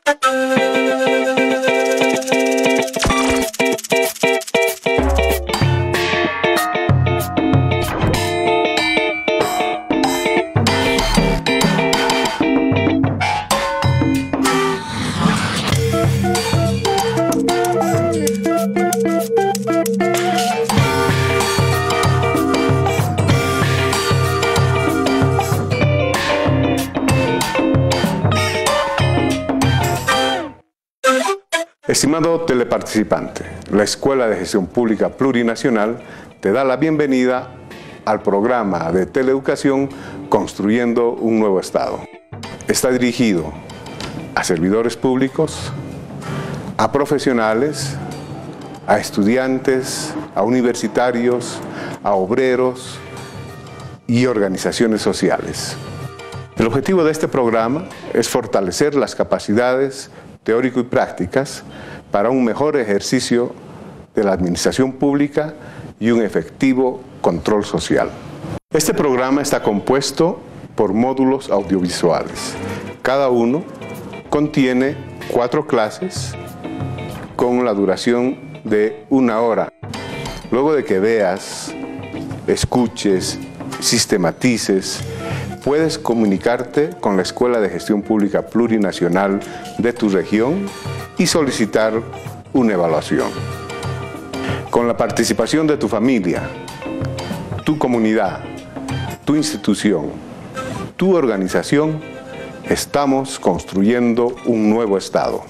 Estimado teleparticipante, la Escuela de Gestión Pública Plurinacional te da la bienvenida al programa de teleeducación Construyendo un Nuevo Estado. Está dirigido a servidores públicos, a profesionales, a estudiantes, a universitarios, a obreros y organizaciones sociales. El objetivo de este programa es fortalecer las capacidades teórico y prácticas para un mejor ejercicio de la administración pública y un efectivo control social. Este programa está compuesto por módulos audiovisuales. Cada uno contiene 4 clases con la duración de 1 hora. Luego de que veas, escuches, sistematices, puedes comunicarte con la Escuela de Gestión Pública Plurinacional de tu región y solicitar una evaluación. Con la participación de tu familia, tu comunidad, tu institución, tu organización, estamos construyendo un nuevo Estado.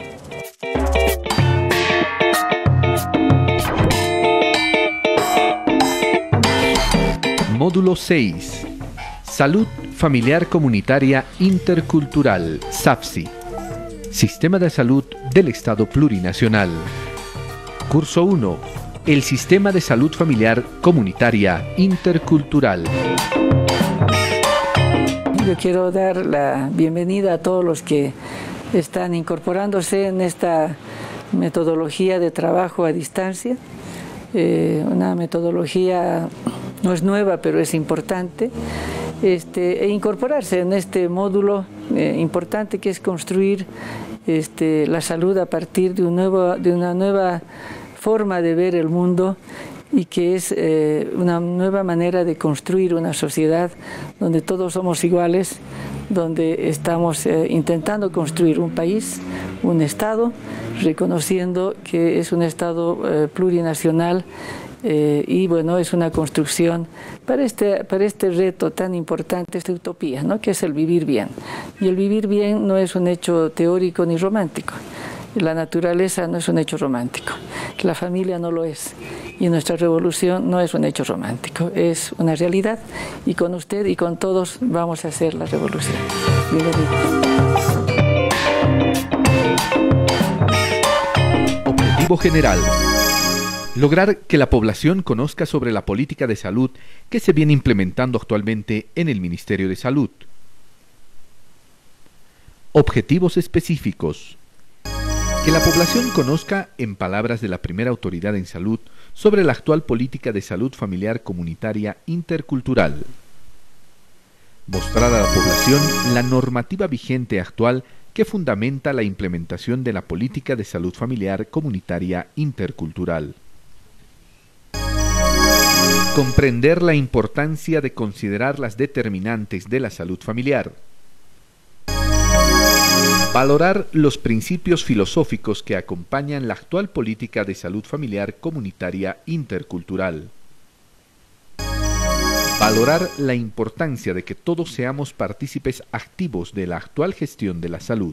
Módulo 6. Salud Familiar Comunitaria Intercultural, SAFSI. Sistema de Salud del Estado Plurinacional. Curso 1. El Sistema de Salud Familiar Comunitaria Intercultural. Yo quiero dar la bienvenida a todos los que están incorporándose en esta metodología de trabajo a distancia. Una metodología no es nueva, pero es importante. E incorporarse en este módulo importante que es construir la salud a partir de una nueva forma de ver el mundo y que es una nueva manera de construir una sociedad donde todos somos iguales, donde estamos intentando construir un país, un Estado, reconociendo que es un Estado plurinacional. Y bueno, es una construcción para este reto tan importante, esta utopía, ¿no? Que es el vivir bien. Y el vivir bien no es un hecho teórico ni romántico. La naturaleza no es un hecho romántico. La familia no lo es. Y nuestra revolución no es un hecho romántico, es una realidad. Y con usted y con todos vamos a hacer la revolución. Bienvenidos. Objetivo general. Lograr que la población conozca sobre la política de salud que se viene implementando actualmente en el Ministerio de Salud. Objetivos específicos. Que la población conozca, en palabras de la primera autoridad en salud, sobre la actual política de salud familiar comunitaria intercultural. Mostrar a la población la normativa vigente actual que fundamenta la implementación de la política de salud familiar comunitaria intercultural. Comprender la importancia de considerar las determinantes de la salud familiar. Valorar los principios filosóficos que acompañan la actual política de salud familiar comunitaria intercultural. Valorar la importancia de que todos seamos partícipes activos de la actual gestión de la salud.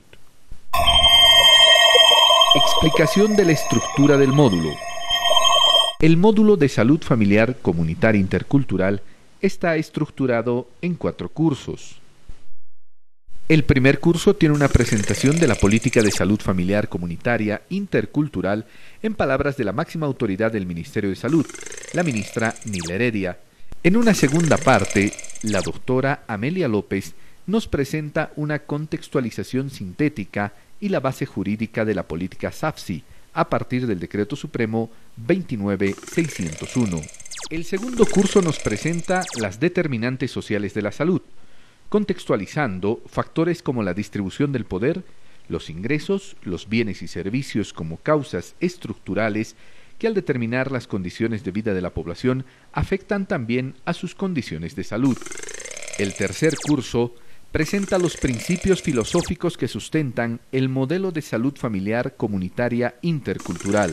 Explicación de la estructura del módulo. El módulo de salud familiar comunitaria intercultural está estructurado en 4 cursos. El primer curso tiene una presentación de la política de salud familiar comunitaria intercultural en palabras de la máxima autoridad del Ministerio de Salud, la ministra Nila Heredia. En una segunda parte, la doctora Amelia López nos presenta una contextualización sintética y la base jurídica de la política SAFSI, a partir del Decreto Supremo 29601. El segundo curso nos presenta las determinantes sociales de la salud, contextualizando factores como la distribución del poder, los ingresos, los bienes y servicios como causas estructurales que al determinar las condiciones de vida de la población afectan también a sus condiciones de salud. El tercer curso presenta los principios filosóficos que sustentan el modelo de salud familiar comunitaria intercultural.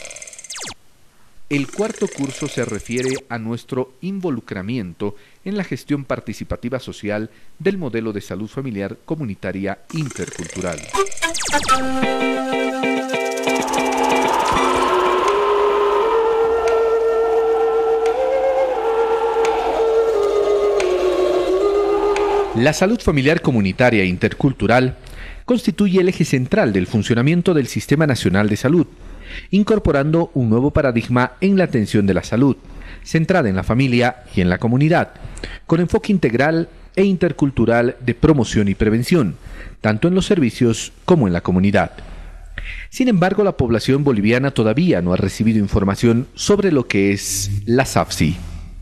El cuarto curso se refiere a nuestro involucramiento en la gestión participativa social del modelo de salud familiar comunitaria intercultural. La salud familiar comunitaria intercultural constituye el eje central del funcionamiento del Sistema Nacional de Salud, incorporando un nuevo paradigma en la atención de la salud, centrada en la familia y en la comunidad, con enfoque integral e intercultural de promoción y prevención, tanto en los servicios como en la comunidad. Sin embargo, la población boliviana todavía no ha recibido información sobre lo que es la SAFSI.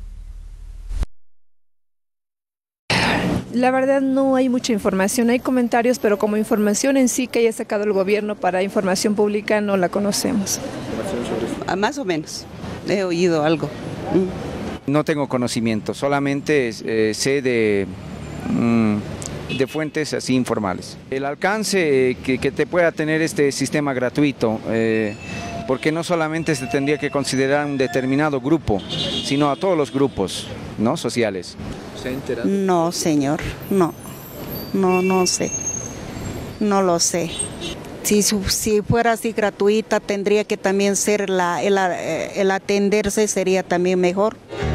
La verdad no hay mucha información, hay comentarios, pero como información en sí que haya sacado el gobierno para información pública no la conocemos. Más o menos, he oído algo. No tengo conocimiento, solamente sé de fuentes así informales. El alcance que te pueda tener este sistema gratuito, porque no solamente se tendría que considerar un determinado grupo, sino a todos los grupos, ¿no?, sociales. ¿Se ha enterado? No, señor, no sé, no lo sé. Si fuera así gratuita, tendría que también ser el atenderse, sería también mejor.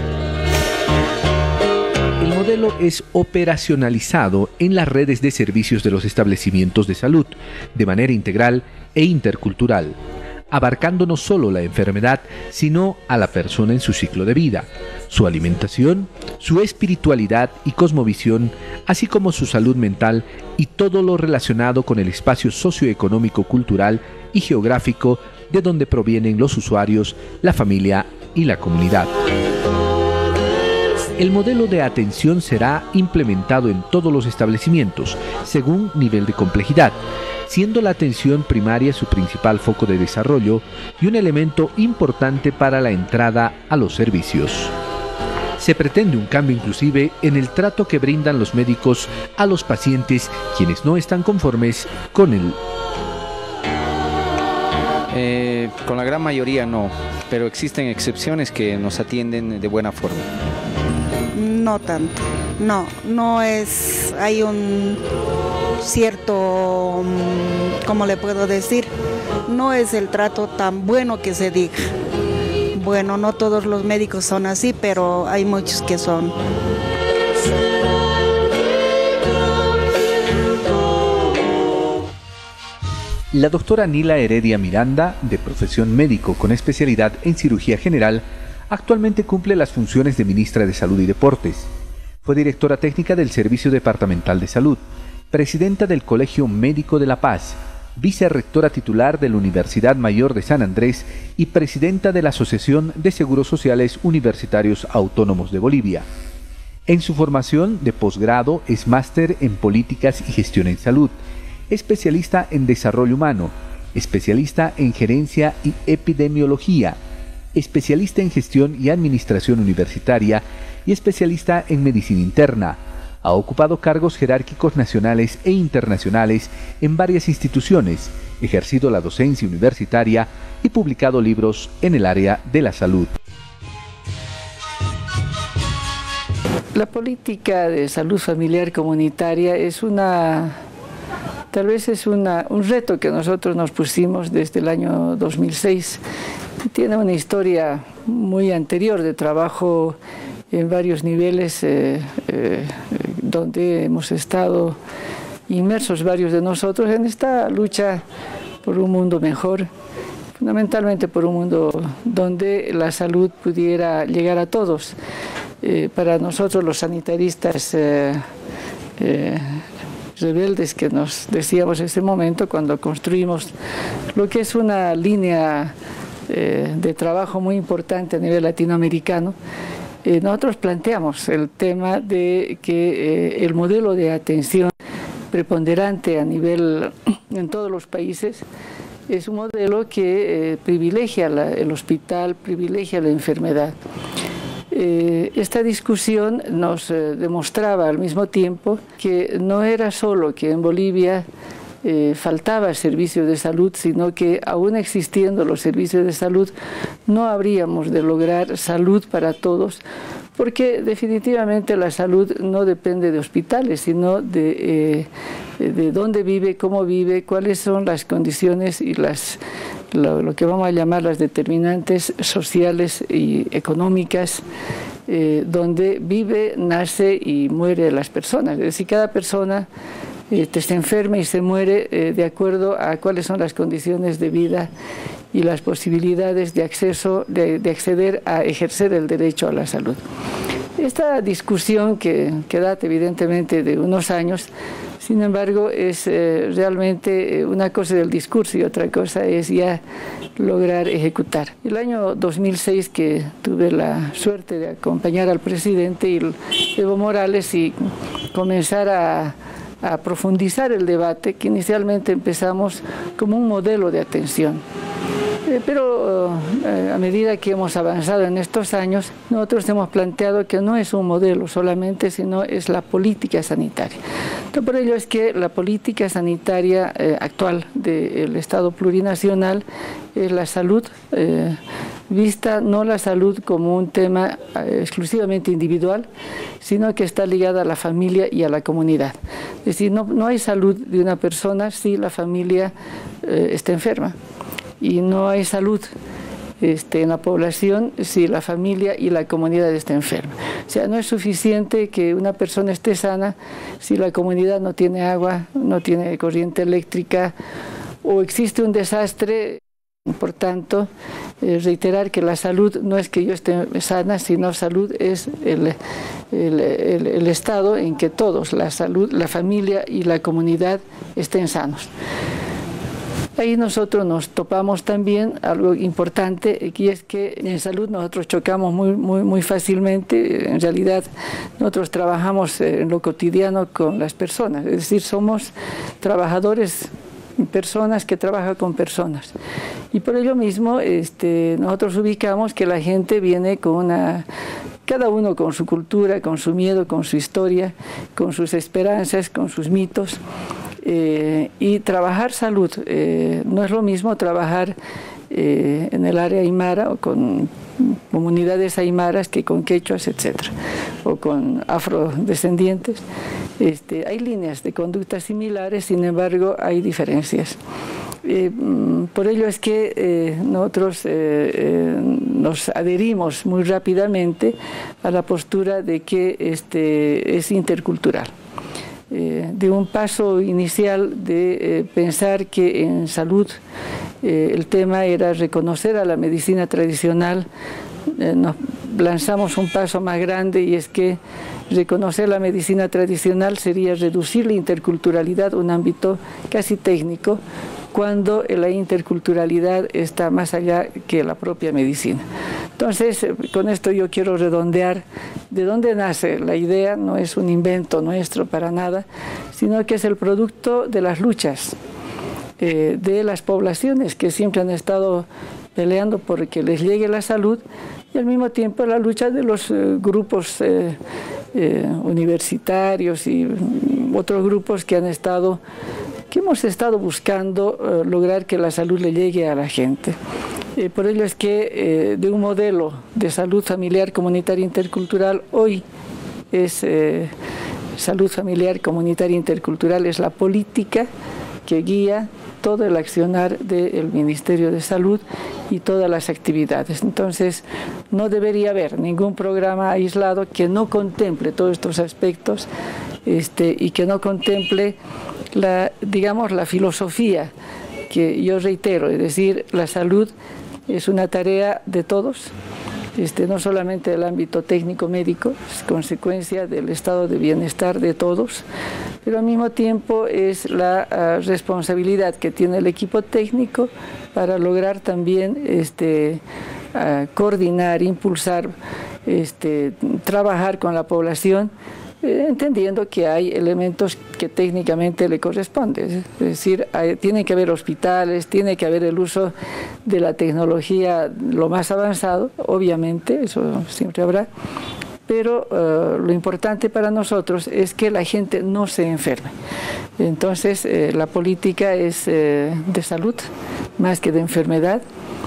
El modelo es operacionalizado en las redes de servicios de los establecimientos de salud, de manera integral e intercultural, abarcando no solo la enfermedad, sino a la persona en su ciclo de vida, su alimentación, su espiritualidad y cosmovisión, así como su salud mental y todo lo relacionado con el espacio socioeconómico, cultural y geográfico de donde provienen los usuarios, la familia y la comunidad. El modelo de atención será implementado en todos los establecimientos, según nivel de complejidad, siendo la atención primaria su principal foco de desarrollo y un elemento importante para la entrada a los servicios. Se pretende un cambio inclusive en el trato que brindan los médicos a los pacientes quienes no están conformes con él. Con la gran mayoría no, pero existen excepciones que nos atienden de buena forma. No tanto, no es, hay un cierto, ¿cómo le puedo decir? No es el trato tan bueno que se diga. Bueno, no todos los médicos son así, pero hay muchos que son. La doctora Nila Heredia Miranda, de profesión médico con especialidad en cirugía general, actualmente cumple las funciones de ministra de Salud y Deportes. Fue directora técnica del Servicio Departamental de Salud, presidenta del Colegio Médico de La Paz, vicerrectora titular de la Universidad Mayor de San Andrés y presidenta de la Asociación de Seguros Sociales Universitarios Autónomos de Bolivia. En su formación de posgrado es máster en Políticas y Gestión en Salud, especialista en Desarrollo Humano, especialista en Gerencia y Epidemiología, especialista en Gestión y Administración Universitaria y especialista en Medicina Interna. Ha ocupado cargos jerárquicos nacionales e internacionales en varias instituciones, ejercido la docencia universitaria y publicado libros en el área de la salud. La política de salud familiar comunitaria es tal vez es un reto que nosotros nos pusimos desde el año 2006. Tiene una historia muy anterior de trabajo en varios niveles donde hemos estado inmersos varios de nosotros en esta lucha por un mundo mejor, fundamentalmente por un mundo donde la salud pudiera llegar a todos. Para nosotros los sanitaristas rebeldes que nos decíamos en ese momento cuando construimos lo que es una línea de trabajo muy importante a nivel latinoamericano, nosotros planteamos el tema de que el modelo de atención preponderante a nivel en todos los países, es un modelo que privilegia el hospital, privilegia la enfermedad. Esta discusión nos demostraba al mismo tiempo que no era solo que en Bolivia faltaba servicios de salud, sino que aún existiendo los servicios de salud no habríamos de lograr salud para todos, porque definitivamente la salud no depende de hospitales, sino de dónde vive, cómo vive, cuáles son las condiciones y lo que vamos a llamar las determinantes sociales y económicas, donde vive, nace y muere las personas. Es decir, cada persona se enferma y se muere de acuerdo a cuáles son las condiciones de vida y las posibilidades de acceso, de acceder a ejercer el derecho a la salud. Esta discusión que data evidentemente de unos años, sin embargo, es realmente una cosa del discurso y otra cosa es ya lograr ejecutar. El año 2006 que tuve la suerte de acompañar al presidente Evo Morales y comenzar a profundizar el debate, que inicialmente empezamos como un modelo de atención. Pero a medida que hemos avanzado en estos años, nosotros hemos planteado que no es un modelo solamente, sino es la política sanitaria. Entonces, por ello es que la política sanitaria actual del Estado plurinacional es la salud, vista no la salud como un tema exclusivamente individual, sino que está ligada a la familia y a la comunidad. Es decir, no hay salud de una persona si la familia está enferma. Y no hay salud en la población si la familia y la comunidad están enferma. O sea, no es suficiente que una persona esté sana si la comunidad no tiene agua, no tiene corriente eléctrica o existe un desastre. Por tanto, reiterar que la salud no es que yo esté sana, sino salud es el estado en que todos, la salud, la familia y la comunidad estén sanos. Ahí nosotros nos topamos también algo importante, y es que en salud nosotros chocamos muy fácilmente. En realidad nosotros trabajamos en lo cotidiano con las personas, es decir, somos trabajadores, personas que trabajan con personas. Y por ello mismo nosotros ubicamos que la gente viene con cada uno con su cultura, con su miedo, con su historia, con sus esperanzas, con sus mitos. Y trabajar salud no es lo mismo trabajar en el área aymara o con comunidades aymaras que con quechuas, etcétera, o con afrodescendientes. Hay líneas de conducta similares, sin embargo hay diferencias. Por ello es que nosotros nos adherimos muy rápidamente a la postura de que es intercultural. De un paso inicial de pensar que en salud el tema era reconocer a la medicina tradicional, nos lanzamos un paso más grande, y es que reconocer la medicina tradicional sería reducir la interculturalidad a un ámbito casi técnico, cuando la interculturalidad está más allá que la propia medicina. Entonces, con esto yo quiero redondear de dónde nace la idea. No es un invento nuestro para nada, sino que es el producto de las luchas de las poblaciones que siempre han estado peleando por que les llegue la salud, y al mismo tiempo la lucha de los grupos universitarios y otros grupos que hemos estado buscando lograr que la salud le llegue a la gente. Por ello es que de un modelo de salud familiar comunitaria intercultural, hoy es salud familiar comunitaria intercultural, es la política que guía todo el accionar del Ministerio de Salud y todas las actividades. Entonces, no debería haber ningún programa aislado que no contemple todos estos aspectos y que no contemple la filosofía que yo reitero, es decir, la salud es una tarea de todos, no solamente del ámbito técnico-médico, es consecuencia del estado de bienestar de todos, pero al mismo tiempo es la responsabilidad que tiene el equipo técnico para lograr también coordinar, impulsar, trabajar con la población entendiendo que hay elementos que técnicamente le corresponden. Es decir, tiene que haber hospitales, tiene que haber el uso de la tecnología lo más avanzado, obviamente, eso siempre habrá, pero lo importante para nosotros es que la gente no se enferme. Entonces, la política es de salud más que de enfermedad.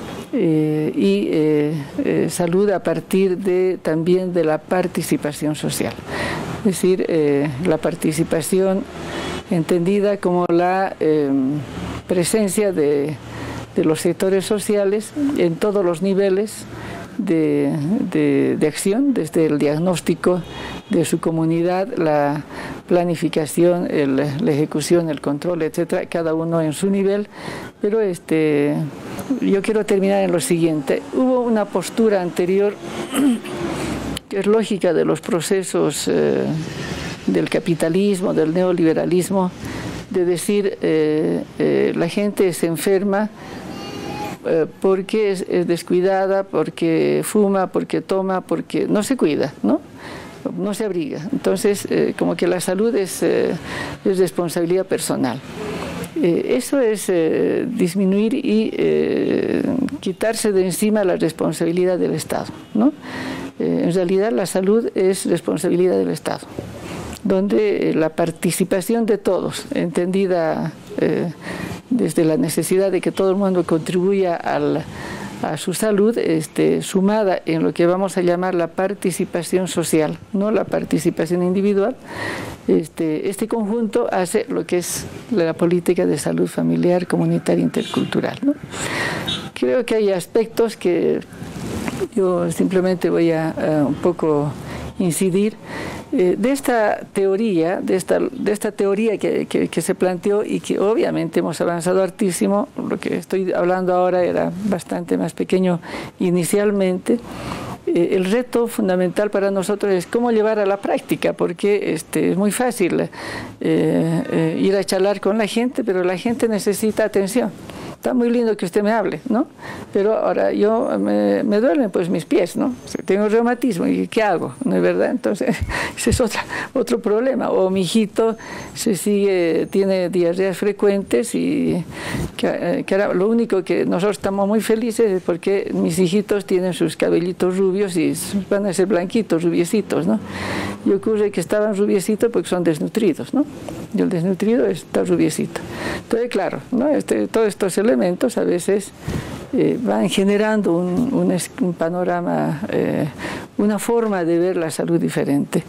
Salud a partir también de la participación social. Es decir, la participación entendida como la presencia de los sectores sociales en todos los niveles de acción, desde el diagnóstico de su comunidad, la planificación, la ejecución, el control, etcétera, cada uno en su nivel. Pero yo quiero terminar en lo siguiente. Hubo una postura anterior que es lógica de los procesos del capitalismo, del neoliberalismo, de decir la gente se enferma porque es descuidada, porque fuma, porque toma, porque no se cuida, ¿no? No se abriga. Entonces, como que la salud es responsabilidad personal. Eso es disminuir y quitarse de encima la responsabilidad del Estado, ¿no? En realidad la salud es responsabilidad del Estado, donde la participación de todos, entendida desde la necesidad de que todo el mundo contribuya a su salud, sumada en lo que vamos a llamar la participación social, no la participación individual, este conjunto hace lo que es la política de salud familiar, comunitaria, intercultural, ¿no? Creo que hay aspectos que yo simplemente voy a un poco incidir de esta teoría, que se planteó y que obviamente hemos avanzado hartísimo. Lo que estoy hablando ahora era bastante más pequeño inicialmente. El reto fundamental para nosotros es cómo llevar a la práctica, porque es muy fácil ir a charlar con la gente, pero la gente necesita atención. Está muy lindo que usted me hable, ¿no? Pero ahora me duelen pues mis pies, ¿no? Tengo reumatismo, ¿y qué hago? ¿No es verdad? Entonces, ese es otro problema. O mi hijito tiene diarreas frecuentes y lo único que nosotros estamos muy felices es porque mis hijitos tienen sus cabellitos rubios y van a ser blanquitos, rubiecitos, ¿no? Y ocurre que estaban rubiecitos porque son desnutridos, ¿no? Y el desnutrido está rubiecito. Entonces, claro, ¿no? Todos estos elementos a veces van generando un panorama, una forma de ver la salud diferente.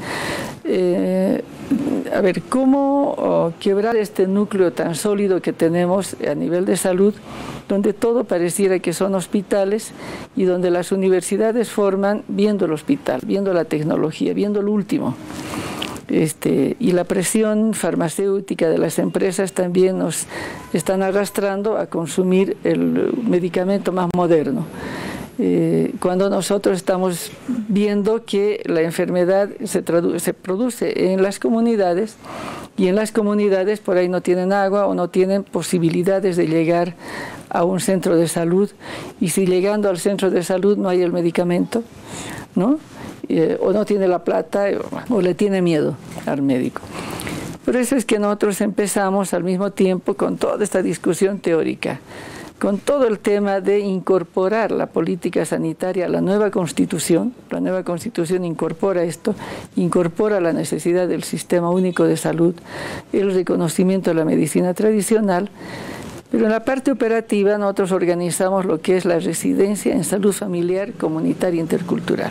A ver, ¿cómo quebrar este núcleo tan sólido que tenemos a nivel de salud, donde todo pareciera que son hospitales y donde las universidades forman viendo el hospital, viendo la tecnología, viendo lo último? Y la presión farmacéutica de las empresas también nos están arrastrando a consumir el medicamento más moderno. Cuando nosotros estamos viendo que la enfermedad se produce en las comunidades, y en las comunidades por ahí no tienen agua o no tienen posibilidades de llegar a un centro de salud, y si llegando al centro de salud no hay el medicamento, ¿no? O no tiene la plata o le tiene miedo al médico. Por eso es que nosotros empezamos al mismo tiempo con toda esta discusión teórica, con todo el tema de incorporar la política sanitaria a la nueva Constitución. La nueva Constitución incorpora esto, incorpora la necesidad del Sistema Único de Salud, el reconocimiento de la medicina tradicional, pero en la parte operativa nosotros organizamos lo que es la residencia en salud familiar, comunitaria e intercultural.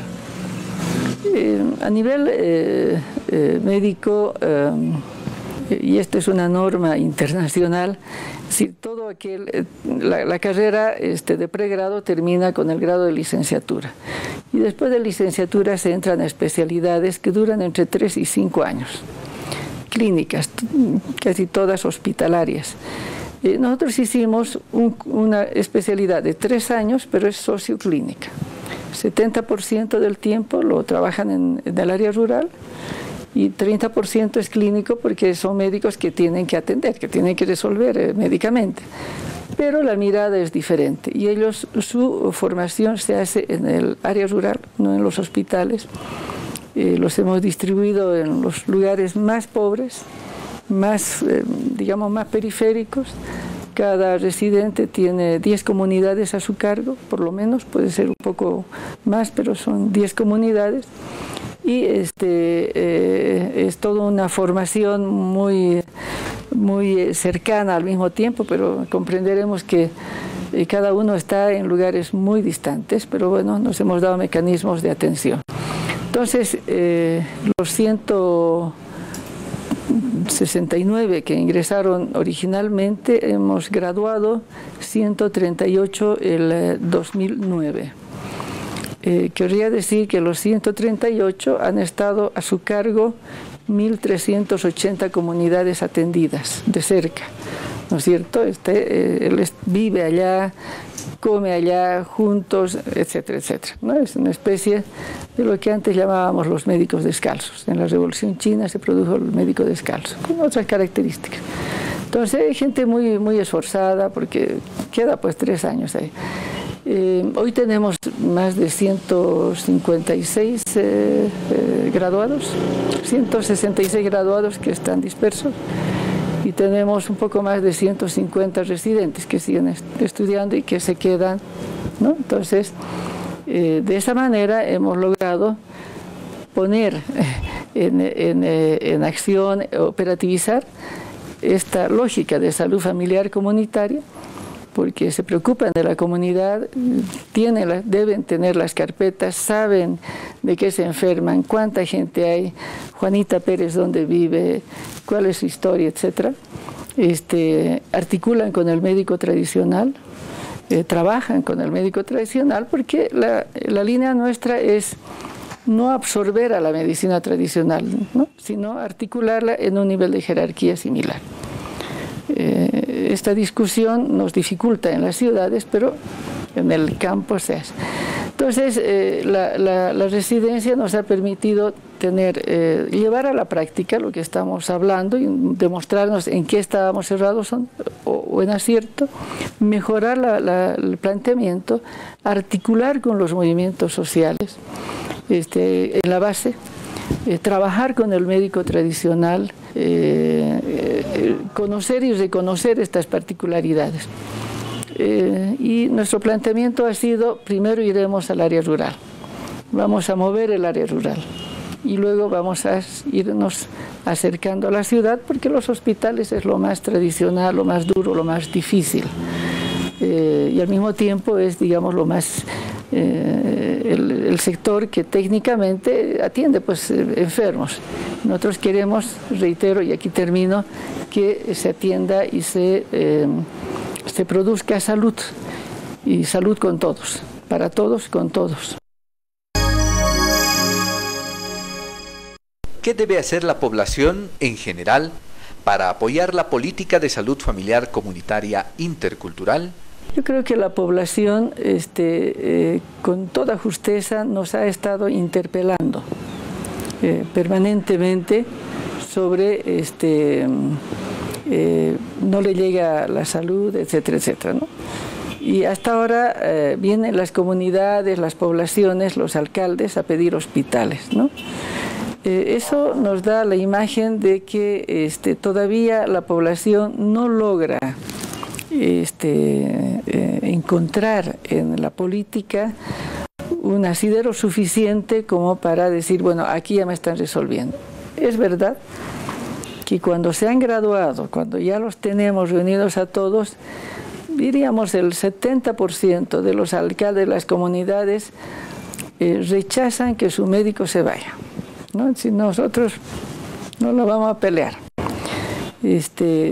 A nivel médico, y esta es una norma internacional, si todo la carrera de pregrado termina con el grado de licenciatura, y después de licenciatura se entran a especialidades que duran entre 3 y 5 años, clínicas, casi todas hospitalarias. Nosotros hicimos una especialidad de 3 años, pero es socioclínica. 70% del tiempo lo trabajan en el área rural y 30% es clínico, porque son médicos que tienen que atender, que tienen que resolver médicamente. Pero la mirada es diferente y su formación se hace en el área rural, no en los hospitales. Los hemos distribuido en los lugares más pobres, más, digamos, más periféricos. Cada residente tiene 10 comunidades a su cargo, por lo menos, puede ser un poco más, pero son 10 comunidades. Y es toda una formación muy cercana al mismo tiempo, pero comprenderemos que cada uno está en lugares muy distantes, pero bueno, nos hemos dado mecanismos de atención. Entonces, los 169 que ingresaron originalmente, hemos graduado 138 el 2009. Querría decir que los 138 han estado a su cargo 1.380 comunidades atendidas de cerca, ¿no es cierto? Él vive allá, come allá, juntos, etcétera, etcétera, ¿no? Es una especie de lo que antes llamábamos los médicos descalzos. En la Revolución China se produjo el médico descalzo, con otras características. Entonces hay gente muy, muy esforzada, porque queda pues 3 años ahí. Hoy tenemos más de 156 graduados, 166 graduados que están dispersos, y tenemos un poco más de 150 residentes que siguen estudiando y que se quedan, ¿no? Entonces, de esa manera hemos logrado poner en acción, operativizar esta lógica de salud familiar comunitaria, porque se preocupan de la comunidad, deben tener las carpetas, saben de qué se enferman, cuánta gente hay, Juanita Pérez dónde vive, cuál es su historia, etc. Articulan con el médico tradicional, trabajan con el médico tradicional, porque la línea nuestra es no absorber a la medicina tradicional, ¿no? Sino articularla en un nivel de jerarquía similar. Esta discusión nos dificulta en las ciudades, pero en el campo se hace. Entonces, la residencia nos ha permitido llevar a la práctica lo que estamos hablando y demostrarnos en qué estábamos errados o en acierto, mejorar el planteamiento, articular con los movimientos sociales en la base, trabajar con el médico tradicional, conocer y reconocer estas particularidades. Y nuestro planteamiento ha sido: primero iremos al área rural, vamos a mover el área rural, y luego vamos a irnos acercando a la ciudad, porque los hospitales es lo más tradicional, lo más duro, lo más difícil, y al mismo tiempo es, digamos, lo más el sector que técnicamente atiende pues enfermos. Nosotros queremos, reitero y aquí termino, que se atienda y se produzca salud, y salud con todos, para todos, con todos. ¿Qué debe hacer la población en general para apoyar la política de salud familiar comunitaria intercultural? Yo creo que la población, con toda justeza, nos ha estado interpelando permanentemente sobre no le llega la salud, etcétera, etcétera, ¿no? Y hasta ahora vienen las comunidades, las poblaciones, los alcaldes a pedir hospitales, ¿no? Eso nos da la imagen de que todavía la población no logra encontrar en la política un asidero suficiente como para decir, bueno, aquí ya me están resolviendo. Es verdad que cuando se han graduado, cuando ya los tenemos reunidos a todos, diríamos el 70% de los alcaldes de las comunidades rechazan que su médico se vaya, ¿no? Si nosotros no lo vamos a pelear. Es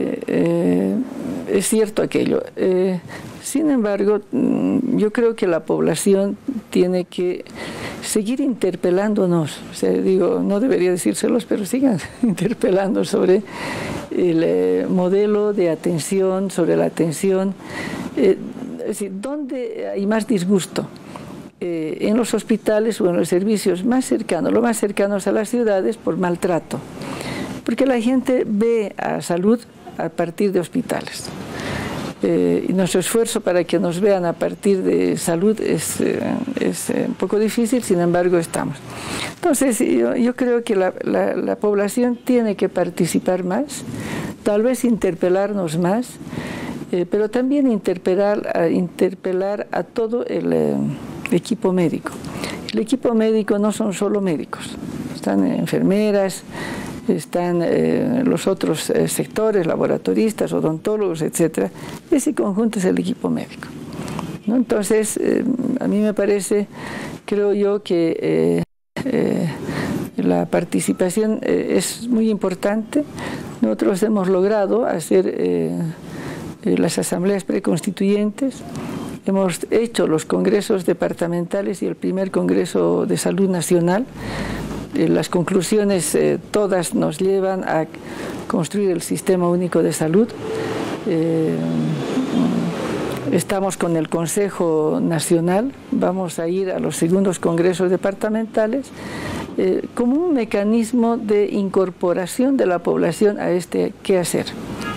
cierto aquello. Sin embargo, yo creo que la población tiene que seguir interpelándonos. O sea, digo, no debería decírselos, pero sigan interpelando sobre el modelo de atención, sobre la atención. Es decir, ¿dónde hay más disgusto? En los hospitales o en los servicios más cercanos, lo más cercanos a las ciudades, por maltrato. Porque la gente ve a salud a partir de hospitales. Y nuestro esfuerzo para que nos vean a partir de salud es un poco difícil, sin embargo estamos. Entonces yo creo que la población tiene que participar más, tal vez interpelarnos más, pero también interpelar a todo el equipo médico. El equipo médico no son solo médicos, están enfermeras, están los otros sectores, laboratoristas, odontólogos, etc. Ese conjunto es el equipo médico, ¿no? Entonces, a mí me parece, creo yo que la participación es muy importante. Nosotros hemos logrado hacer las asambleas preconstituyentes, hemos hecho los congresos departamentales y el primer Congreso de Salud Nacional. Las conclusiones todas nos llevan a construir el Sistema Único de Salud. Estamos con el Consejo Nacional, vamos a ir a los segundos congresos departamentales como un mecanismo de incorporación de la población a este quehacer.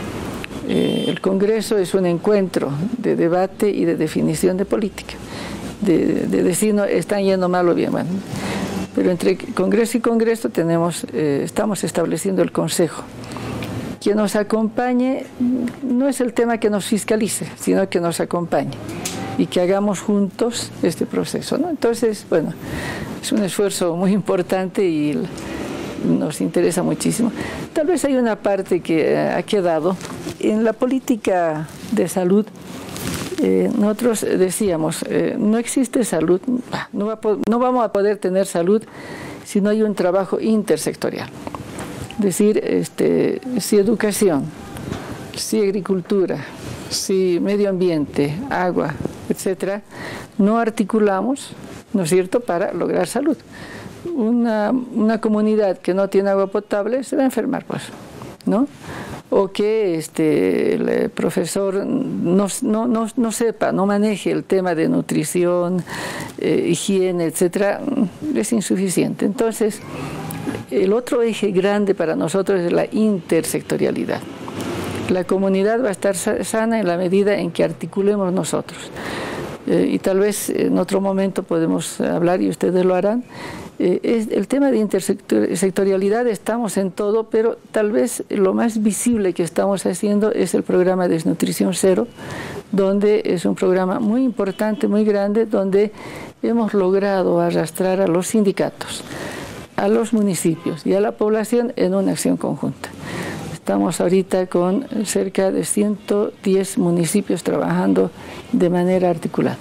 El Congreso es un encuentro de debate y de definición de política, de decir no, están yendo mal o bien. Bueno, pero entre Congreso y Congreso estamos estableciendo el Consejo. Que nos acompañe no es el tema que nos fiscalice, sino que nos acompañe y que hagamos juntos este proceso, ¿no? Entonces, bueno, es un esfuerzo muy importante y nos interesa muchísimo. Tal vez hay una parte que ha quedado. En la política de salud, nosotros decíamos, no existe salud, no vamos a poder tener salud si no hay un trabajo intersectorial. Es decir, si educación, si agricultura, si medio ambiente, agua, etcétera, no articulamos, ¿no es cierto?, para lograr salud. Una comunidad que no tiene agua potable se va a enfermar, pues, ¿no? O que el profesor no sepa, no maneje el tema de nutrición, higiene, etcétera, es insuficiente. Entonces, el otro eje grande para nosotros es la intersectorialidad. La comunidad va a estar sana en la medida en que articulemos nosotros. Y tal vez en otro momento podemos hablar, y ustedes lo harán. El tema de intersectorialidad, estamos en todo, pero tal vez lo más visible que estamos haciendo es el programa Desnutrición Cero, donde es un programa muy importante, muy grande, donde hemos logrado arrastrar a los sindicatos, a los municipios y a la población en una acción conjunta. Estamos ahorita con cerca de 110 municipios trabajando de manera articulada.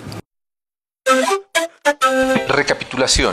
Recapitulación.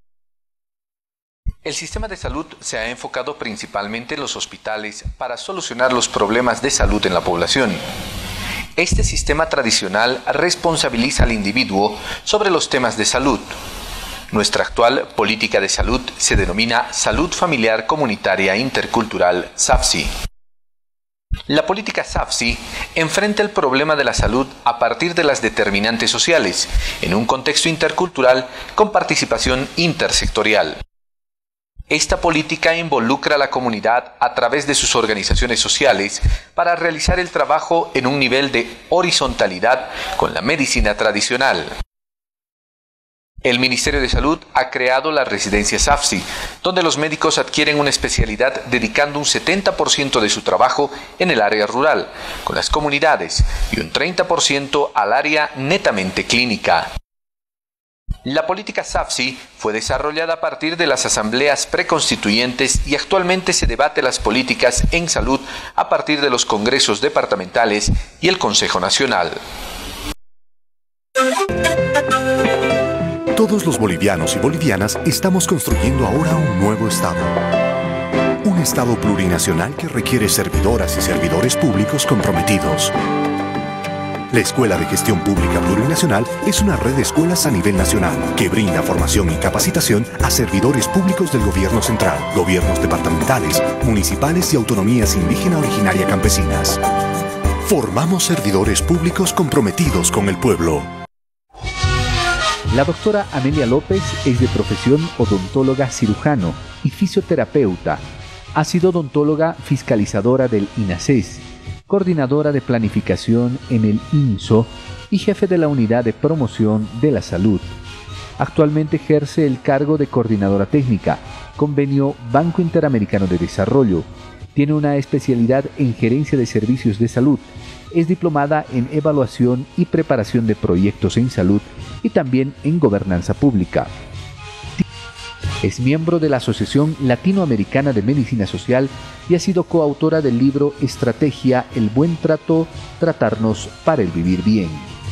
El sistema de salud se ha enfocado principalmente en los hospitales para solucionar los problemas de salud en la población. Este sistema tradicional responsabiliza al individuo sobre los temas de salud. Nuestra actual política de salud se denomina Salud Familiar Comunitaria Intercultural SAFSI. La política SAFSI enfrenta el problema de la salud a partir de las determinantes sociales, en un contexto intercultural con participación intersectorial. Esta política involucra a la comunidad a través de sus organizaciones sociales para realizar el trabajo en un nivel de horizontalidad con la medicina tradicional. El Ministerio de Salud ha creado la residencia SAFSI, donde los médicos adquieren una especialidad dedicando un 70% de su trabajo en el área rural, con las comunidades, y un 30% al área netamente clínica. La política SAFSI fue desarrollada a partir de las asambleas preconstituyentes y actualmente se debate las políticas en salud a partir de los congresos departamentales y el Consejo Nacional. Todos los bolivianos y bolivianas estamos construyendo ahora un nuevo Estado. Un Estado plurinacional que requiere servidoras y servidores públicos comprometidos. La Escuela de Gestión Pública Plurinacional es una red de escuelas a nivel nacional que brinda formación y capacitación a servidores públicos del gobierno central, gobiernos departamentales, municipales y autonomías indígena originaria campesinas. Formamos servidores públicos comprometidos con el pueblo. La doctora Amelia López es de profesión odontóloga cirujano y fisioterapeuta. Ha sido odontóloga fiscalizadora del INASES. coordinadora de planificación en el INSO y jefe de la unidad de promoción de la salud. Actualmente ejerce el cargo de coordinadora técnica, convenio Banco Interamericano de Desarrollo. Tiene una especialidad en gerencia de servicios de salud. Es diplomada en evaluación y preparación de proyectos en salud y también en gobernanza pública. Es miembro de la Asociación Latinoamericana de Medicina Social y ha sido coautora del libro Estrategia, el buen trato, tratarnos para el vivir bien.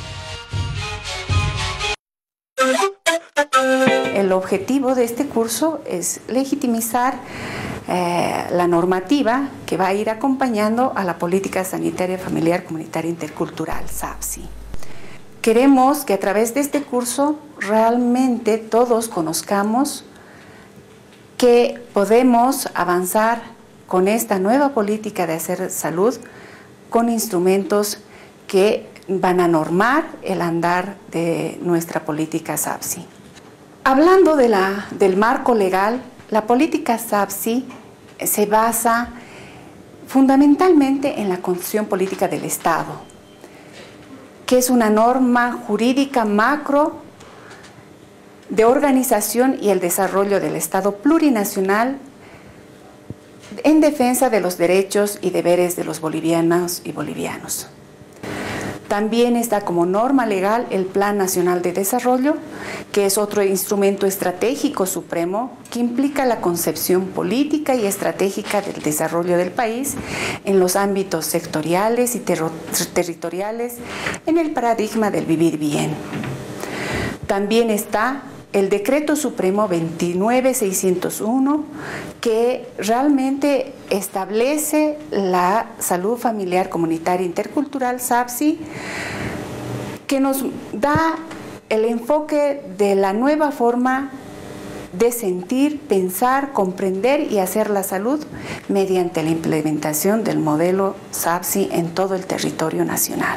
El objetivo de este curso es legitimizar la normativa que va a ir acompañando a la política sanitaria familiar comunitaria intercultural, SAFSI. Queremos que a través de este curso realmente todos conozcamos que podemos avanzar con esta nueva política de hacer salud con instrumentos que van a normar el andar de nuestra política SAFSI. Hablando del marco legal, la política SAFSI se basa fundamentalmente en la Constitución Política del Estado, que es una norma jurídica macro de organización y el desarrollo del Estado plurinacional en defensa de los derechos y deberes de los bolivianos y bolivianos. También está como norma legal el Plan Nacional de Desarrollo, que es otro instrumento estratégico supremo que implica la concepción política y estratégica del desarrollo del país en los ámbitos sectoriales y territoriales en el paradigma del vivir bien. También está el Decreto Supremo 29601, que realmente establece la salud familiar comunitaria intercultural SAFSI, que nos da el enfoque de la nueva forma de sentir, pensar, comprender y hacer la salud mediante la implementación del modelo SAFSI en todo el territorio nacional.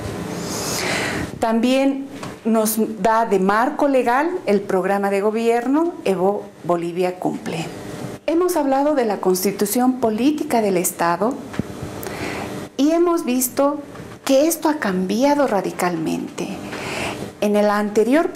También nos da de marco legal el programa de gobierno Evo Bolivia Cumple. Hemos hablado de la Constitución Política del Estado y hemos visto que esto ha cambiado radicalmente. En la anterior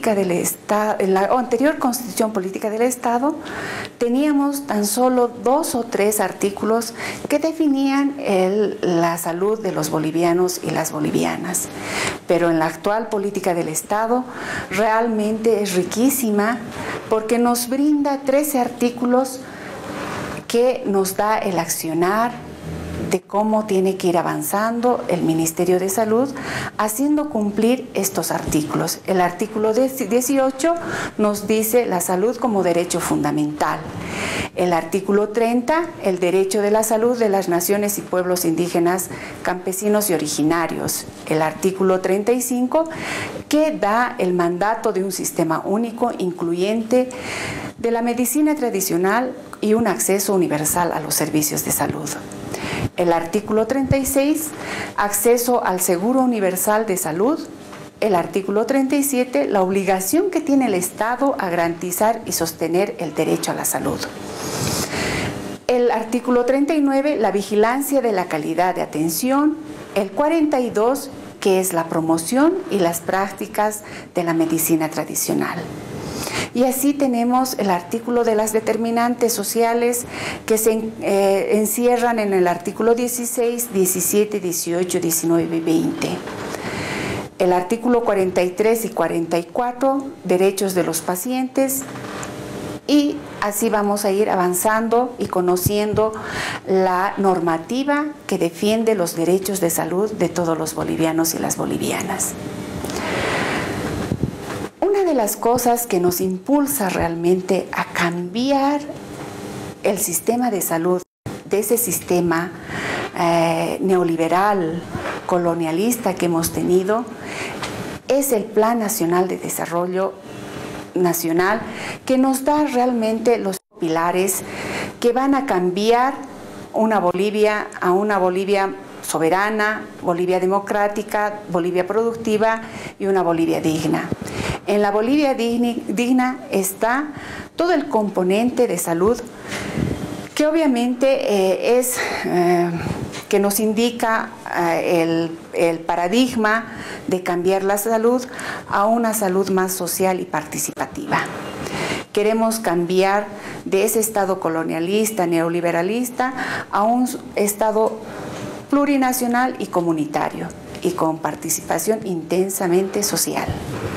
Constitución Política del Estado teníamos tan solo 2 o 3 artículos que definían la salud de los bolivianos y las bolivianas. Pero en la actual política del Estado realmente es riquísima porque nos brinda 13 artículos que nos da el accionar de cómo tiene que ir avanzando el Ministerio de Salud haciendo cumplir estos artículos. El artículo 18 nos dice la salud como derecho fundamental. El artículo 30, el derecho de la salud de las naciones y pueblos indígenas, campesinos y originarios. El artículo 35, que da el mandato de un sistema único, incluyente, de la medicina tradicional y un acceso universal a los servicios de salud. El artículo 36, acceso al seguro universal de salud. El artículo 37, la obligación que tiene el Estado a garantizar y sostener el derecho a la salud. El artículo 39, la vigilancia de la calidad de atención. El 42, que es la promoción y las prácticas de la medicina tradicional. Y así tenemos el artículo de las determinantes sociales que se encierran en el artículo 16, 17, 18, 19 y 20. El artículo 43 y 44, derechos de los pacientes. Y así vamos a ir avanzando y conociendo la normativa que defiende los derechos de salud de todos los bolivianos y las bolivianas. Una de las cosas que nos impulsa realmente a cambiar el sistema de salud, de ese sistema neoliberal, colonialista que hemos tenido, es el Plan Nacional de Desarrollo Nacional, que nos da realmente los pilares que van a cambiar una Bolivia a una Bolivia soberana, Bolivia democrática, Bolivia productiva y una Bolivia digna. En la Bolivia digna está todo el componente de salud, que obviamente es que nos indica el paradigma de cambiar la salud a una salud más social y participativa. Queremos cambiar de ese Estado colonialista, neoliberalista, a un Estado plurinacional y comunitario, y con participación intensamente social,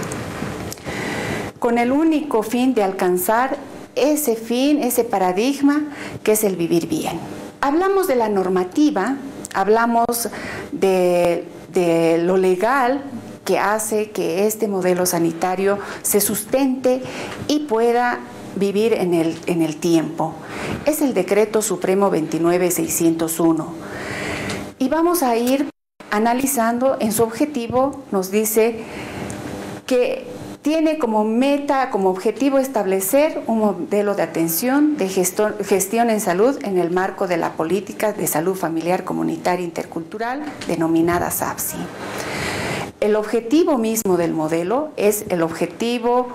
con el único fin de alcanzar ese fin, ese paradigma que es el vivir bien. Hablamos de la normativa, hablamos de lo legal que hace que este modelo sanitario se sustente y pueda vivir en el tiempo. Es el Decreto Supremo 29601. Y vamos a ir analizando. En su objetivo nos dice que tiene como meta, como objetivo, establecer un modelo de atención, de gestión en salud en el marco de la política de salud familiar, comunitaria e intercultural denominada SAFSI. El objetivo mismo del modelo es el objetivo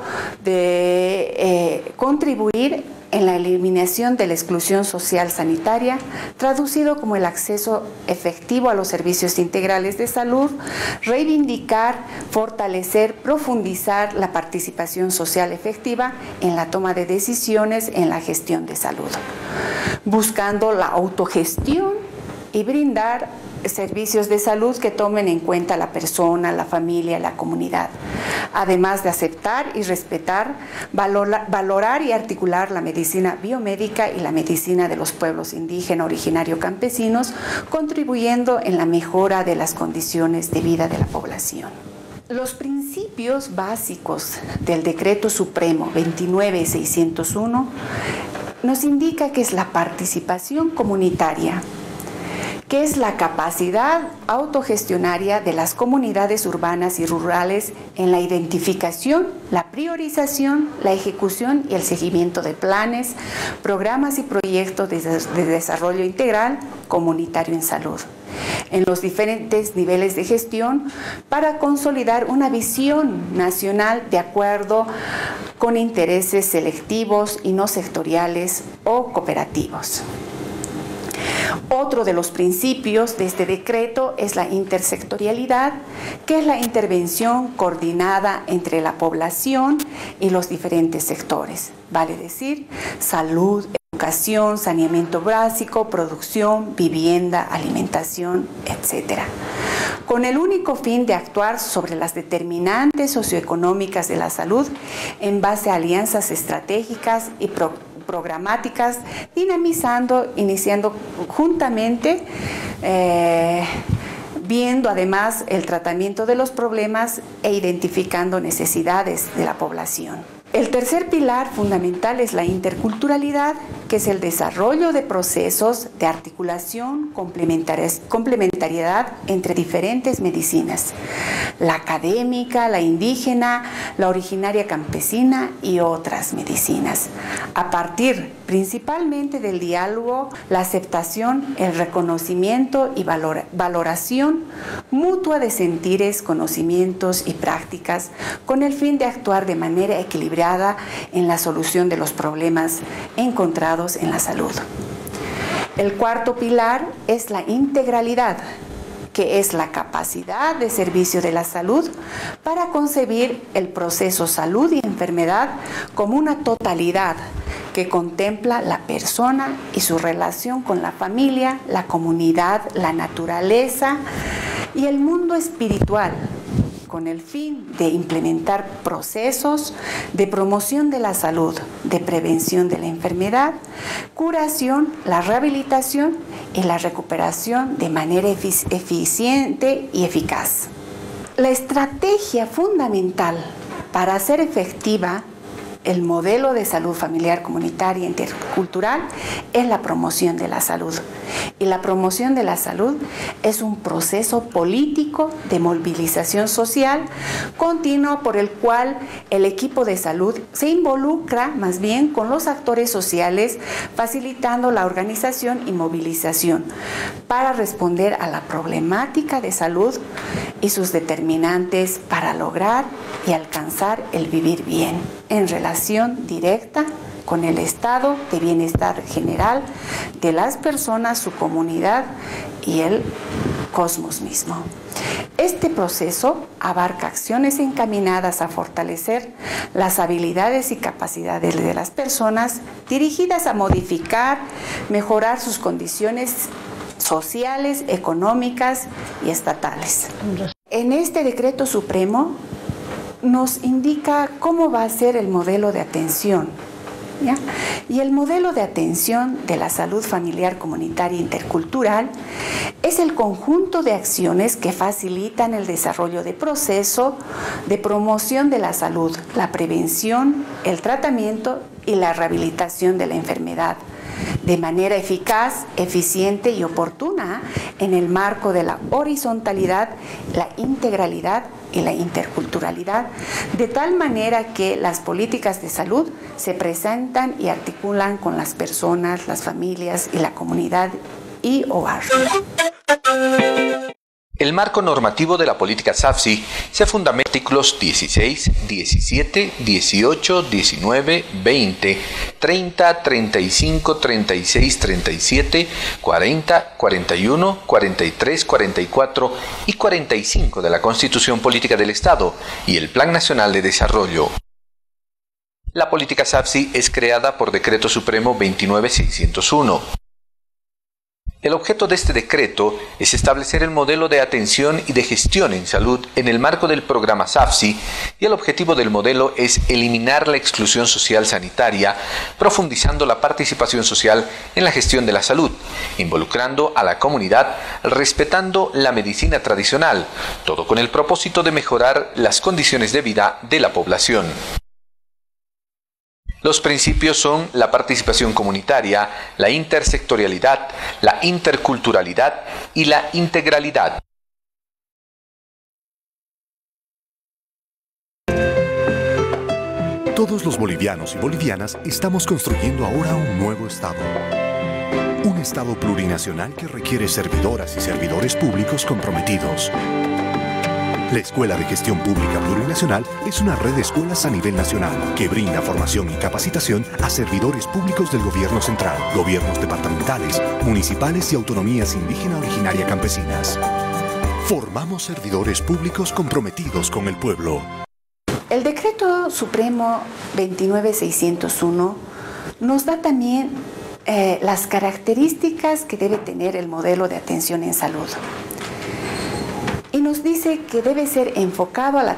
de contribuir en la eliminación de la exclusión social sanitaria, traducido como el acceso efectivo a los servicios integrales de salud, reivindicar, fortalecer, profundizar la participación social efectiva en la toma de decisiones en la gestión de salud, buscando la autogestión y brindar servicios de salud que tomen en cuenta a la persona, la familia, la comunidad, además de aceptar y respetar, valorar y articular la medicina biomédica y la medicina de los pueblos indígenas, originarios, campesinos, contribuyendo en la mejora de las condiciones de vida de la población. Los principios básicos del Decreto Supremo 29601 nos indica que es la participación comunitaria, que es la capacidad autogestionaria de las comunidades urbanas y rurales en la identificación, la priorización, la ejecución y el seguimiento de planes, programas y proyectos de desarrollo integral comunitario en salud, en los diferentes niveles de gestión, para consolidar una visión nacional de acuerdo con intereses selectivos y no sectoriales o cooperativos. Otro de los principios de este decreto es la intersectorialidad, que es la intervención coordinada entre la población y los diferentes sectores, vale decir, salud, educación, saneamiento básico, producción, vivienda, alimentación, etc., con el único fin de actuar sobre las determinantes socioeconómicas de la salud en base a alianzas estratégicas y programáticas, dinamizando, iniciando juntamente, viendo además el tratamiento de los problemas e identificando necesidades de la población. El tercer pilar fundamental es la interculturalidad, que es el desarrollo de procesos de articulación, complementariedad entre diferentes medicinas, la académica, la indígena, la originaria campesina y otras medicinas, a partir principalmente del diálogo, la aceptación, el reconocimiento y valoración mutua de sentires, conocimientos y prácticas, con el fin de actuar de manera equilibrada en la solución de los problemas encontrados en la salud. El cuarto pilar es la integralidad, que es la capacidad de servicio de la salud para concebir el proceso salud y enfermedad como una totalidad que contempla la persona y su relación con la familia, la comunidad, la naturaleza y el mundo espiritual, con el fin de implementar procesos de promoción de la salud, de prevención de la enfermedad, curación, la rehabilitación y la recuperación de manera eficiente y eficaz. La estrategia fundamental para hacer efectiva el modelo de salud familiar, comunitaria e intercultural es la promoción de la salud. Y la promoción de la salud es un proceso político de movilización social continuo por el cual el equipo de salud se involucra más bien con los actores sociales, facilitando la organización y movilización para responder a la problemática de salud y sus determinantes para lograr y alcanzar el vivir bien, en relación directa con el estado de bienestar general de las personas, su comunidad y el cosmos mismo. Este proceso abarca acciones encaminadas a fortalecer las habilidades y capacidades de las personas, dirigidas a modificar, mejorar sus condiciones sociales, económicas y estatales. En este decreto supremo nos indica cómo va a ser el modelo de atención, ¿ya? Y el modelo de atención de la salud familiar, comunitaria e intercultural es el conjunto de acciones que facilitan el desarrollo de proceso de promoción de la salud, la prevención, el tratamiento y la rehabilitación de la enfermedad de manera eficaz, eficiente y oportuna en el marco de la horizontalidad, la integralidad y la interculturalidad, de tal manera que las políticas de salud se presentan y articulan con las personas, las familias y la comunidad y hogar. El marco normativo de la política SAFSI se fundamenta en artículos 16, 17, 18, 19, 20, 30, 35, 36, 37, 40, 41, 43, 44 y 45 de la Constitución Política del Estado y el Plan Nacional de Desarrollo. La política SAFSI es creada por Decreto Supremo 29601. El objeto de este decreto es establecer el modelo de atención y de gestión en salud en el marco del programa SAFSI, y el objetivo del modelo es eliminar la exclusión social sanitaria, profundizando la participación social en la gestión de la salud, involucrando a la comunidad, respetando la medicina tradicional, todo con el propósito de mejorar las condiciones de vida de la población. Los principios son la participación comunitaria, la intersectorialidad, la interculturalidad y la integralidad. Todos los bolivianos y bolivianas estamos construyendo ahora un nuevo Estado. Un Estado plurinacional que requiere servidoras y servidores públicos comprometidos. La Escuela de Gestión Pública Plurinacional es una red de escuelas a nivel nacional que brinda formación y capacitación a servidores públicos del gobierno central, gobiernos departamentales, municipales y autonomías indígena originaria campesinas. Formamos servidores públicos comprometidos con el pueblo. El Decreto Supremo 29601 nos da también las características que debe tener el modelo de atención en salud. Y nos dice que debe ser enfocado a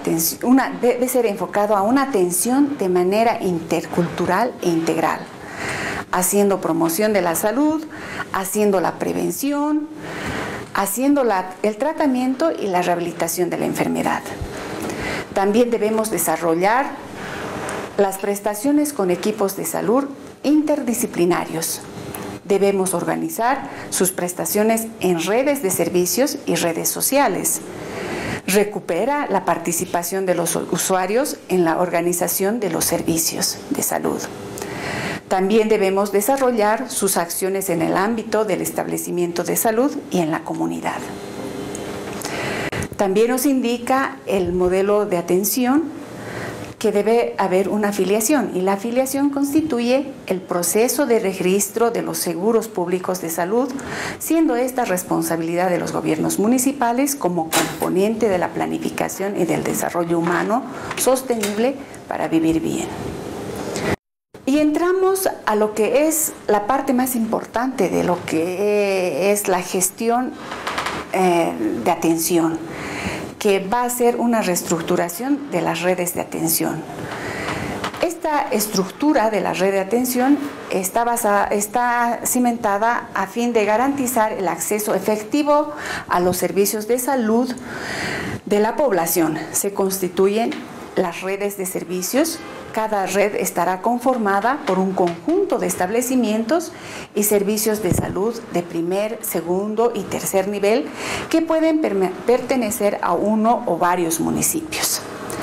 una atención de manera intercultural e integral, haciendo promoción de la salud, haciendo la prevención, haciendo el tratamiento y la rehabilitación de la enfermedad. También debemos desarrollar las prestaciones con equipos de salud interdisciplinarios. Debemos organizar sus prestaciones en redes de servicios y redes sociales. Recupera la participación de los usuarios en la organización de los servicios de salud. También debemos desarrollar sus acciones en el ámbito del establecimiento de salud y en la comunidad. También nos indica el modelo de atención, que debe haber una afiliación, y la afiliación constituye el proceso de registro de los seguros públicos de salud, siendo esta responsabilidad de los gobiernos municipales como componente de la planificación y del desarrollo humano sostenible para vivir bien. Y entramos a lo que es la parte más importante de lo que es la gestión de atención, que va a ser una reestructuración de las redes de atención. Esta estructura de la red de atención está cimentada a fin de garantizar el acceso efectivo a los servicios de salud de la población. Se constituyen las redes de servicios. Cada red estará conformada por un conjunto de establecimientos y servicios de salud de primer, segundo y tercer nivel que pueden pertenecer a uno o varios municipios.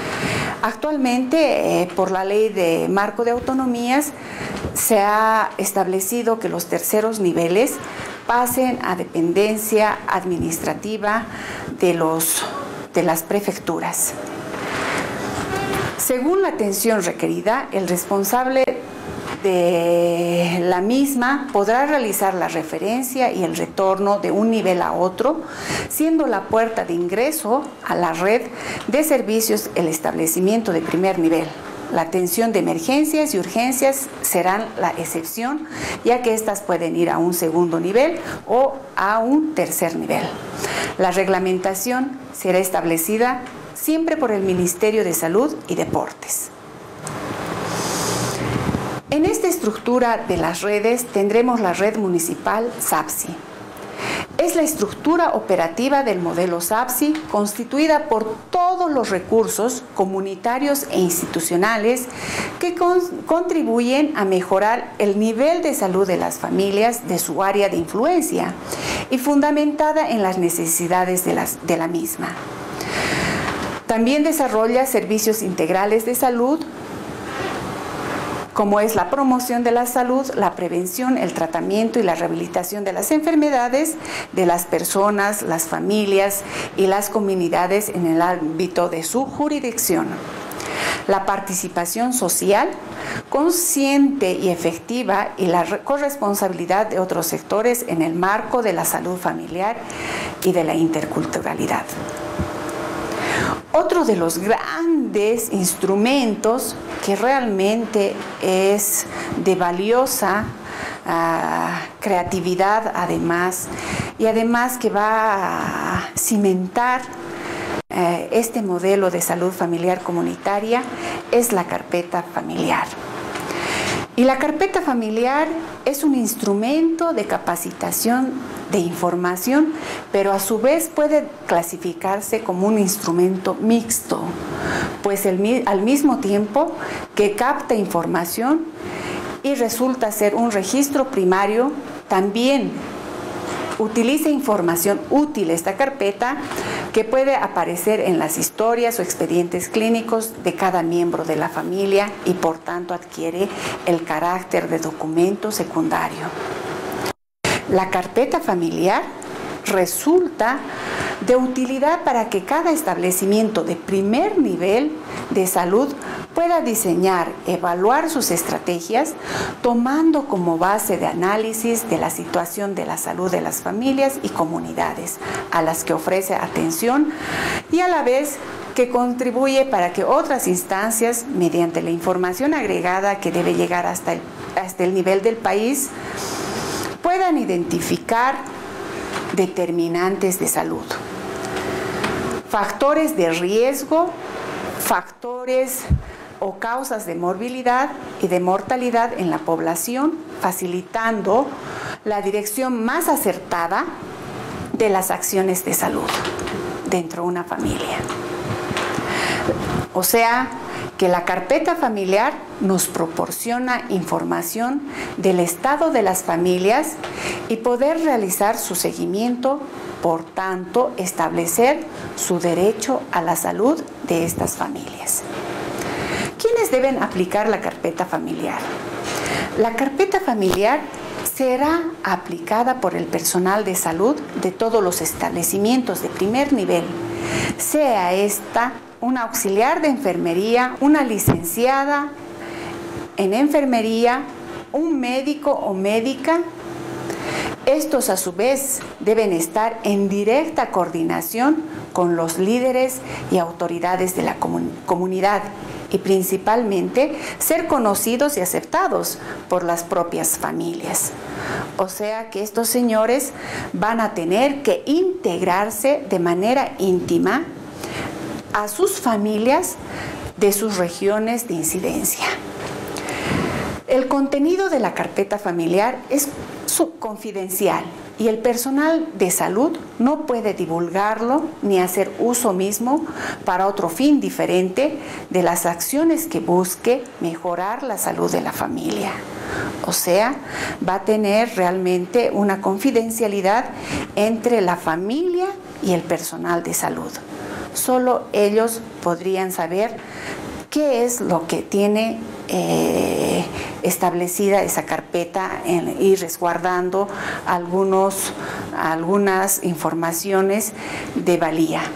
Actualmente, por la Ley de Marco de Autonomías, se ha establecido que los terceros niveles pasen a dependencia administrativa de las prefecturas. Según la atención requerida, el responsable de la misma podrá realizar la referencia y el retorno de un nivel a otro, siendo la puerta de ingreso a la red de servicios el establecimiento de primer nivel. La atención de emergencias y urgencias serán la excepción, ya que éstas pueden ir a un segundo nivel o a un tercer nivel. La reglamentación será establecida siempre por el Ministerio de Salud y Deportes. En esta estructura de las redes tendremos la red municipal SAPSI. Es la estructura operativa del modelo SAPSI, constituida por todos los recursos comunitarios e institucionales que contribuyen a mejorar el nivel de salud de las familias de su área de influencia y fundamentada en las necesidades de la misma. También desarrolla servicios integrales de salud, como es la promoción de la salud, la prevención, el tratamiento y la rehabilitación de las enfermedades de las personas, las familias y las comunidades en el ámbito de su jurisdicción. La participación social, consciente y efectiva, y la corresponsabilidad de otros sectores en el marco de la salud familiar y de la interculturalidad. Otro de los grandes instrumentos que realmente es de valiosa creatividad además, y además que va a cimentar este modelo de salud familiar comunitaria, es la carpeta familiar. Y la carpeta familiar es un instrumento de capacitación, de información, pero a su vez puede clasificarse como un instrumento mixto, pues al mismo tiempo que capta información y resulta ser un registro primario, también utiliza información útil esta carpeta que puede aparecer en las historias o expedientes clínicos de cada miembro de la familia y por tanto adquiere el carácter de documento secundario. La carpeta familiar resulta de utilidad para que cada establecimiento de primer nivel de salud pueda diseñar, evaluar sus estrategias, tomando como base de análisis de la situación de la salud de las familias y comunidades a las que ofrece atención, y a la vez que contribuye para que otras instancias, mediante la información agregada que debe llegar hasta el nivel del país, puedan identificar determinantes de salud, factores de riesgo, factores o causas de morbilidad y de mortalidad en la población, facilitando la dirección más acertada de las acciones de salud dentro de una familia. O sea, que la carpeta familiar nos proporciona información del estado de las familias y poder realizar su seguimiento, por tanto, establecer su derecho a la salud de estas familias. ¿Quiénes deben aplicar la carpeta familiar? La carpeta familiar será aplicada por el personal de salud de todos los establecimientos de primer nivel, sea esta una auxiliar de enfermería, una licenciada en enfermería, un médico o médica. Estos a su vez deben estar en directa coordinación con los líderes y autoridades de la comunidad y principalmente ser conocidos y aceptados por las propias familias. O sea que estos señores van a tener que integrarse de manera íntima a sus familias de sus regiones de incidencia. El contenido de la carpeta familiar es confidencial y el personal de salud no puede divulgarlo ni hacer uso mismo para otro fin diferente de las acciones que busque mejorar la salud de la familia. O sea, va a tener realmente una confidencialidad entre la familia y el personal de salud. Solo ellos podrían saber qué es lo que tiene establecida esa carpeta y resguardando algunas informaciones de valía.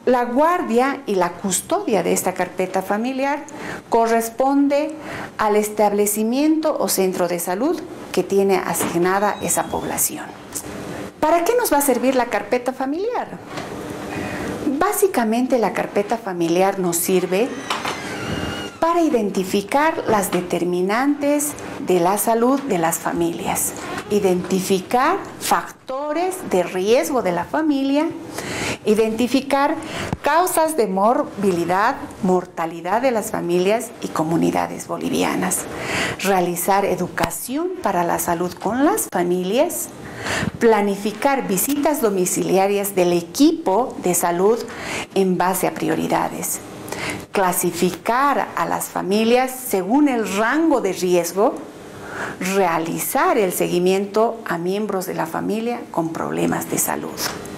La guardia y la custodia de esta carpeta familiar corresponde al establecimiento o centro de salud que tiene asignada esa población. ¿Para qué nos va a servir la carpeta familiar? Básicamente la carpeta familiar nos sirve para identificar las determinantes de la salud de las familias, identificar factores de riesgo de la familia, identificar causas de morbilidad, mortalidad de las familias y comunidades bolivianas, realizar educación para la salud con las familias, planificar visitas domiciliarias del equipo de salud en base a prioridades, clasificar a las familias según el rango de riesgo, realizar el seguimiento a miembros de la familia con problemas de salud,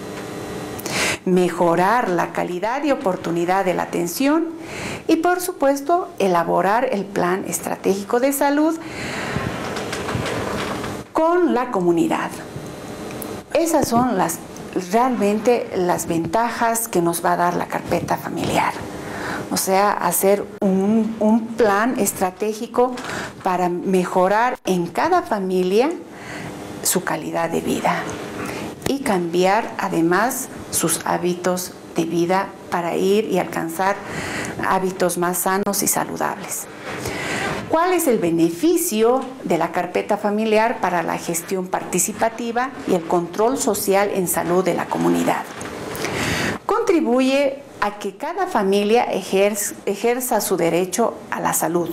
mejorar la calidad y oportunidad de la atención y, por supuesto, elaborar el plan estratégico de salud con la comunidad. Esas son realmente las ventajas que nos va a dar la carpeta familiar. O sea, hacer un plan estratégico para mejorar en cada familia su calidad de vida y cambiar además sus hábitos de vida para ir y alcanzar hábitos más sanos y saludables. ¿Cuál es el beneficio de la carpeta familiar para la gestión participativa y el control social en salud de la comunidad? Contribuye a que cada familia ejerza su derecho a la salud.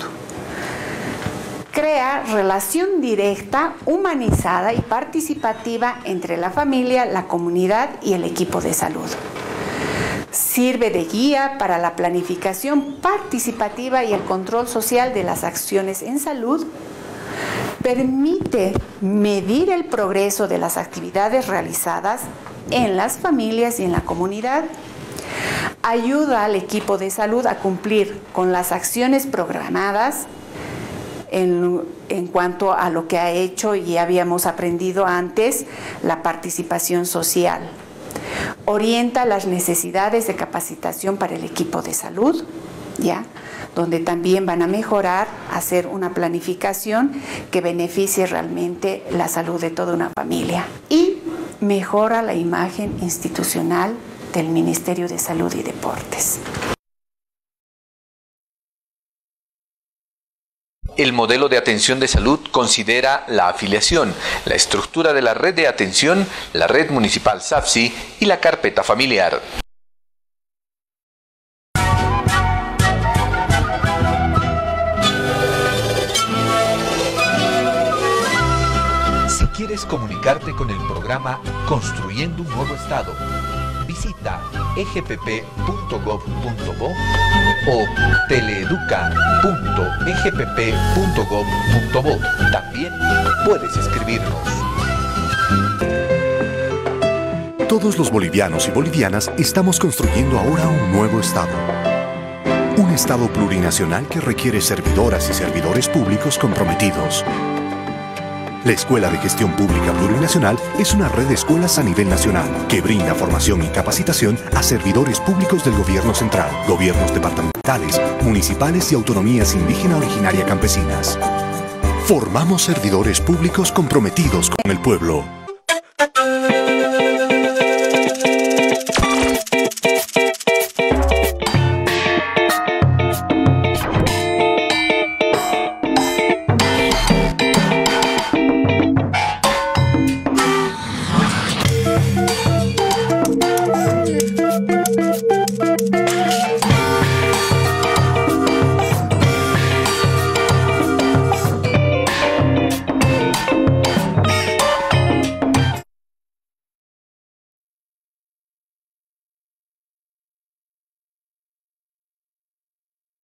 Crea relación directa, humanizada y participativa entre la familia, la comunidad y el equipo de salud. Sirve de guía para la planificación participativa y el control social de las acciones en salud. Permite medir el progreso de las actividades realizadas en las familias y en la comunidad. Ayuda al equipo de salud a cumplir con las acciones programadas en cuanto a lo que ha hecho y habíamos aprendido antes, la participación social. Orienta las necesidades de capacitación para el equipo de salud, ¿ya? Donde también van a mejorar, hacer una planificación que beneficie realmente la salud de toda una familia. Y mejora la imagen institucional del Ministerio de Salud y Deportes. El modelo de atención de salud considera la afiliación, la estructura de la red de atención, la red municipal SAFSI y la carpeta familiar. Si quieres comunicarte con el programa Construyendo un Nuevo Estado, visita egpp.gov.bo o teleeduca.egpp.gov.bo. También puedes escribirnos. Todos los bolivianos y bolivianas estamos construyendo ahora un nuevo Estado. Un Estado plurinacional que requiere servidoras y servidores públicos comprometidos. La Escuela de Gestión Pública Plurinacional es una red de escuelas a nivel nacional que brinda formación y capacitación a servidores públicos del gobierno central, gobiernos departamentales, municipales y autonomías indígena originaria campesinas. Formamos servidores públicos comprometidos con el pueblo.